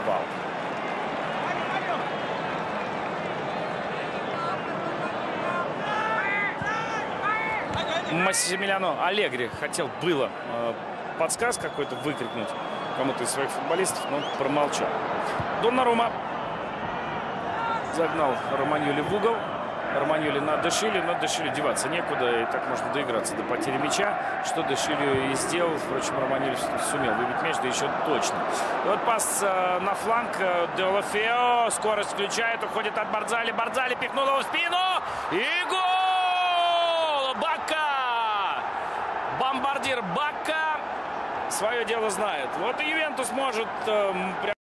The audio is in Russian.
фал. Массимилиано Аллегри хотел было подсказ какой-то выкрикнуть кому-то из своих футболистов, но промолчал. Доннарума загнал Романьоли в угол. Романьоли на Де Шиле, но Де Шиле деваться некуда, и так можно доиграться до потери мяча, что Де Шиле и сделал. Впрочем, Романьоли сумел выбить мяч, да еще точно. И вот пас на фланг. Деолофео скорость включает, уходит от Барзали. Барзали пихнул его в спину. И гол! Бакка! Бомбардир Бакка свое дело знает. Вот и Ювентус может